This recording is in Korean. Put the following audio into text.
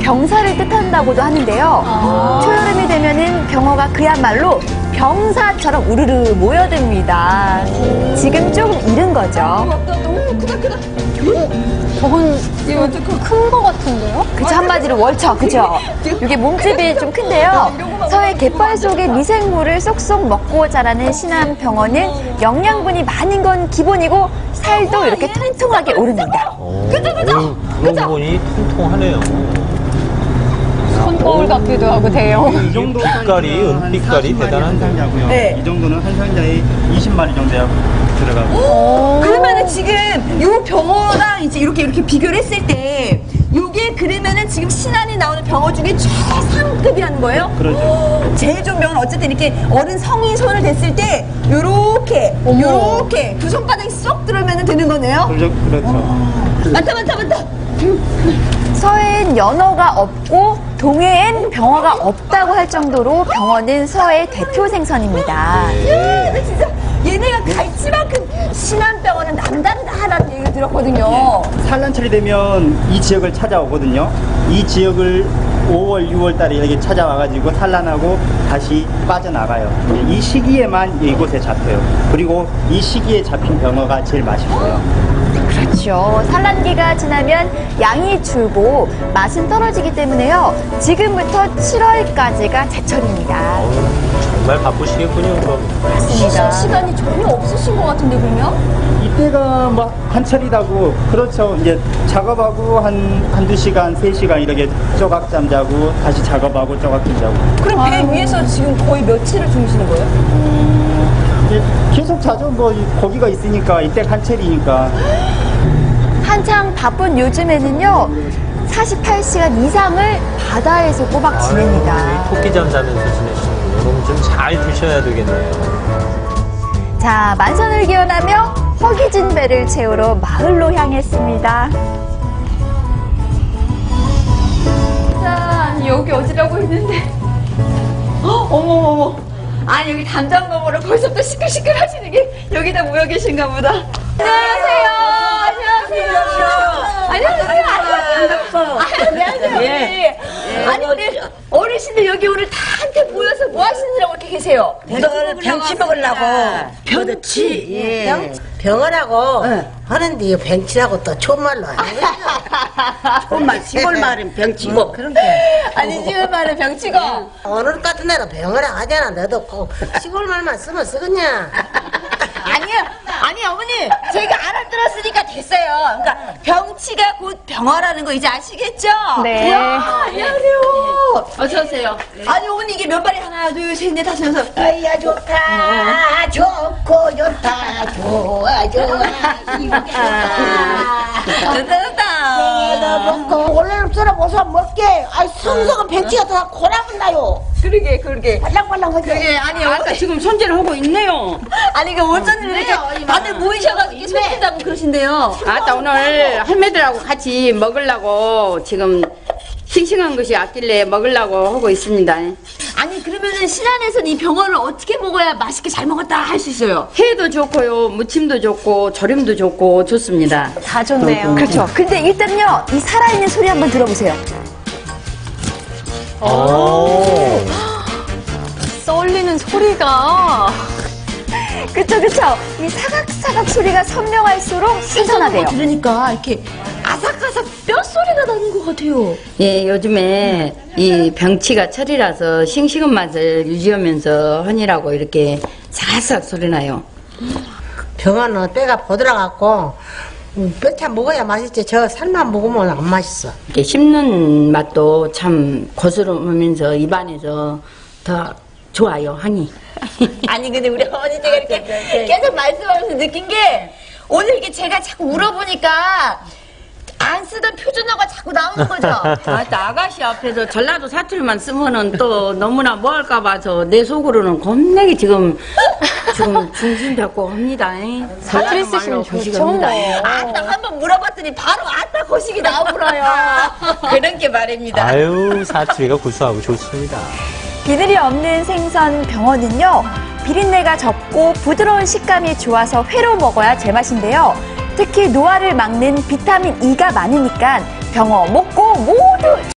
병사를 뜻한다고도 하는데요. 초여름이 되면은 병어가 그야말로 병사처럼 우르르 모여듭니다. 지금 조금 이른 거죠. 너무 크다. 저건 이거 큰 거 같은데요? 그쵸, 한마디로 월척, 그죠? 이게 몸집이 좀 큰데요. 서해 갯벌 속의 미생물을 쏙쏙 먹고 자라는 신안 병어는 영양분이 많은 건 기본이고 살도 이렇게 통통하게 오릅니다. 그죠? 그런 부분이 통통하네요. 손거울 같기도 하고 대형. 이 정도 빛깔이, 은빛깔이 대단한데. 네. 이 정도는 한 상자에 20마리 정도 들어가고. 그러면은 지금 요 병어랑 이제 이렇게 비교를 했을 때 요게 그러면은 지금 신안에 나오는 병어 중에 최상급이라는 거예요? 그렇죠. 제일 좋은 병어는 어쨌든 이렇게 어른 성인 손을 댔을 때 요렇게 두 손바닥이 쏙 들어오면 되는 거네요? 그렇죠. 많다. 서해엔 연어가 없고 동해엔 병어가 없다고 할 정도로 병어는 서해 대표 생선입니다. 야, 나 진짜 얘네가 갈치만큼 신안병어는 남다르다라는 얘기를 들었거든요. 산란철이 되면 이 지역을 찾아오거든요. 이 지역을 5월, 6월 달에 이렇게 찾아와가지고 산란하고 다시 빠져나가요. 이 시기에만 이곳에 잡혀요. 그리고 이 시기에 잡힌 병어가 제일 맛있고요. 그렇죠. 산란기가 지나면 양이 줄고 맛은 떨어지기 때문에요. 지금부터 7월까지가 제철입니다. 정말 바쁘시겠군요, 그럼. 맞습니다. 시간이 전혀 없으신 것 같은데 그러면? 이때가 막 한철이라고 그렇죠. 이제 작업하고 한두 시간, 3시간 이렇게 쪼각잠 자고 다시 작업하고 쪼각잠 자고. 그럼 배 위에서 지금 거의 며칠을 주무시는 거예요? 이제 계속 자죠. 뭐 고기가 있으니까 이때 한철이니까. 한창 바쁜 요즘에는요. 48시간 이상을 바다에서 꼬박 지냅니다. 토끼잠 자면서 지내시는군요. 그럼 좀 잘 드셔야 되겠네요. 자, 만선을 기원하며 허기진 배를 채우러 마을로 향했습니다. 자, 여기 어디라고 했는데 어머머머, 아니 여기 담장 너머로 벌써부터 시끌시끌 하시는 게 여기다 모여 계신가 보다. 안녕하세요. 예. 아니 우리 어르신들 여기 오늘 다 한테 모여서 뭐 하시느라고 이렇게 계세요? 병치 먹으려고. 병치? 예. 병어라고 하는데 이 병치라고 또 촌말로 하는 거야. 촌말, 시골 말은 병치고. 그런 게. 아니 지금 말은 병치고. 어느 같은 데는 병어라 하잖아. 너도 꼭 시골 말만 쓰면 쓰겠냐. 아니요. 아니 어머니 제가 알아들었으니까 됐어요. 그러니까 병치가 곧 병어라는 거 이제 아시겠죠? 네. 이야, 안녕하세요. 어서 오세요. 아니 어머니 이게 몇 마리 하나 둘 셋 넷 하시면서 아야 좋다. 좋고 좋다. 좋아 좋아. 좋다. 먹고 원래는 썰어보서 먹게. 아이 성성은 병치가 더 고라분다요. 그러게. 말랑말랑하게. 그게 아니 아까 지금 손질을 하고 있네요. 아니 그 어쩐지 이렇게 다들 모이셔가지고 손짓다고 그러신데요. 아따 오늘 할매들하고 같이 먹으려고 지금 싱싱한 것이 아낄래 먹으려고 하고 있습니다. 아니 그러면은 신안에서는 이 병어를 어떻게 먹어야 맛있게 잘 먹었다 할 수 있어요? 회도 좋고요, 무침도 좋고 조림도 좋고 좋습니다. 다 좋네요. 그렇죠. 근데 일단요, 이 살아있는 소리 한번 들어보세요. 썰리는 소리가. 그쵸. 이 사각사각 소리가 선명할수록 신선하대요. 들으니까 이렇게 아삭아삭 뼈소리가 나는 것 같아요. 예, 요즘에 이 병치가 철이라서 싱싱한 맛을 유지하면서 하니라고 이렇게 사삭 소리 나요. 병어는 뼈가 보들어갖고 뼈차 먹어야 맛있지. 저 살만 먹으면 안 맛있어. 이렇게 씹는 맛도 참 고스름하면서 입안에서 더 좋아요, 향이. 아니 근데 우리 어머니 제가 이렇게 계속 말씀하면서 느낀 게 오늘 이게 제가 자꾸 물어보니까 안 쓰던 표준어가 자꾸 나오는 거죠? 아가씨 앞에서 전라도 사투리만 쓰면은 또 너무나 뭐 할까 봐서 내 속으로는 겁나게 지금 중심 잡고 합니다. 사투리 쓰시면 좋죠. 아따 한번 물어봤더니 바로 아따 거식이 나오더라요. 그런 게 말입니다. 아유, 사투리가 구수하고 좋습니다. 비늘이 없는 생선 병어는요, 비린내가 적고 부드러운 식감이 좋아서 회로 먹어야 제맛인데요. 특히 노화를 막는 비타민 E가 많으니까 병어 먹고 모두